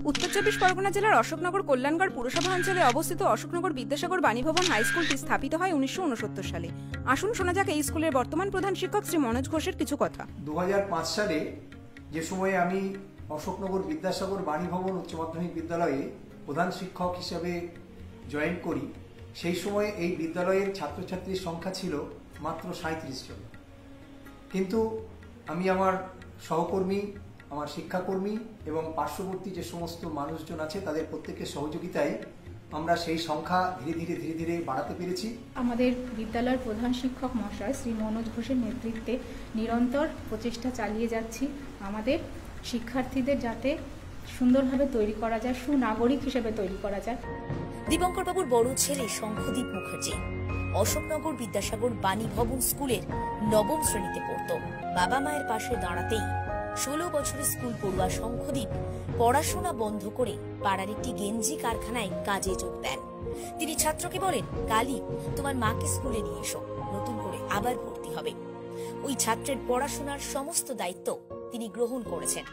উত্তর চব্বিশ পরগনা জেলার অশোকনগর কল্যাণগড় পুরসভা অঞ্চলে অবস্থিত অশোকনগর বিদ্যাসাগর বাণীভবন হাই স্কুলটি স্থাপিত হয় 1969 সালে। আসুন শোনা যাক এই স্কুলের বর্তমান প্রধান শিক্ষক শ্রী মনোজ ঘোষের কিছু কথা। 2005 সালে যে সময়ে আমি অশোকনগর বিদ্যাসাগর বাণীভবন উচ্চ মাধ্যমিক বিদ্যালয়ে প্রধান শিক্ষক হিসেবে জয়েন করি, সেই সময়ে এই বিদ্যালয়ের ছাত্রছাত্রীর সংখ্যা ছিল মাত্র 37 জন। কিন্তু আমি আমার সহকর্মী, আমার শিক্ষাকর্মী এবং পার্শ্ববর্তী যে সমস্ত মানুষজন আছে তাদের প্রত্যেকের সহযোগিতায় আমরা সেই সংখ্যা ধীরে ধীরে বাড়াতে পেরেছি। আমাদের বিদ্যালয়ের প্রধান শিক্ষক মহাশয় শ্রী মনোজ ঘোষের নেতৃত্বে নিরন্তর প্রচেষ্টা চালিয়ে যাচ্ছি আমাদের শিক্ষার্থীদের যাতে সুন্দরভাবে তৈরি করা যায়, সুনাগরিক হিসেবে তৈরি করা যায়। দীপঙ্কর বাবুর বড় ছেলে শঙ্খদীপ মুখার্জি অশোকনগর বিদ্যাসাগর বাণীভবন স্কুলের নবম শ্রেণীতে পড়ত। বাবা মায়ের পাশে দাঁড়াতেই 16 বছরের স্কুল পড়ুয়া শঙ্খদীপ পড়াশোনা বন্ধ করে পাড়ার একটি গেঞ্জি কারখানায় কাজে যোগ দেন। তিনি ছাত্রকে বলেন, কালী তোমার মাকে স্কুলে নিয়ে এসো, নতুন করে আবার ভর্তি হবে। ওই ছাত্রের পড়াশোনার সমস্ত দায়িত্ব তিনি গ্রহণ করেছেন।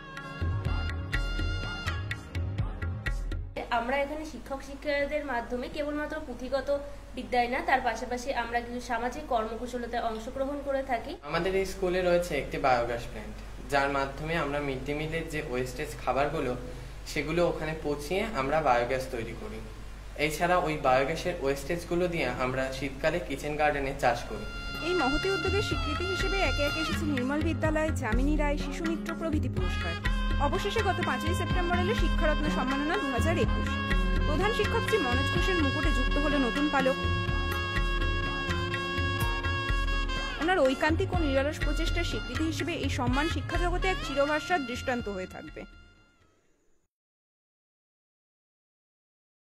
আমরা এখানে শিক্ষক শিক্ষিকাদের মাধ্যমে কেবলমাত্র পুঁথিগত বিদ্যায় না, তার পাশাপাশি আমরা কিছু সামাজিক কর্মকুশলতায় অংশগ্রহণ করে থাকি। আমাদের এই স্কুলে রয়েছে একটি বায়োগ্যাস প্ল্যান্ট, যার মাধ্যমে আমরা মিড ডে মিলের যে ওয়েস্টেজ খাবারগুলো সেগুলো ওখানে পচিয়ে আমরা বায়োগ্যাস তৈরি করি। এছাড়া ওই বায়োগ্যাসের ওয়েস্টেজগুলো দিয়ে আমরা শীতকালে কিচেন গার্ডেনে চাষ করি। এই মহতী উদ্যোগের স্বীকৃতি হিসেবে একে একে এসেছে নির্মল বিদ্যালয়, যামিনী রায়, শিশু মিত্র প্রভৃতি পুরস্কার। অবশেষে গত 5ই সেপ্টেম্বর এলো শিক্ষারত্ন সম্মাননা 2021। প্রধান শিক্ষক শ্রী মনোজ ঘোষের মুকুটে যুক্ত হলো নতুন পালক। ওনার ঐকান্তিক ও নিরলস প্রচেষ্টার স্বীকৃতি হিসেবে এই সম্মান শিক্ষা জগতে এক চিরভাষার দৃষ্টান্ত হয়ে থাকবে।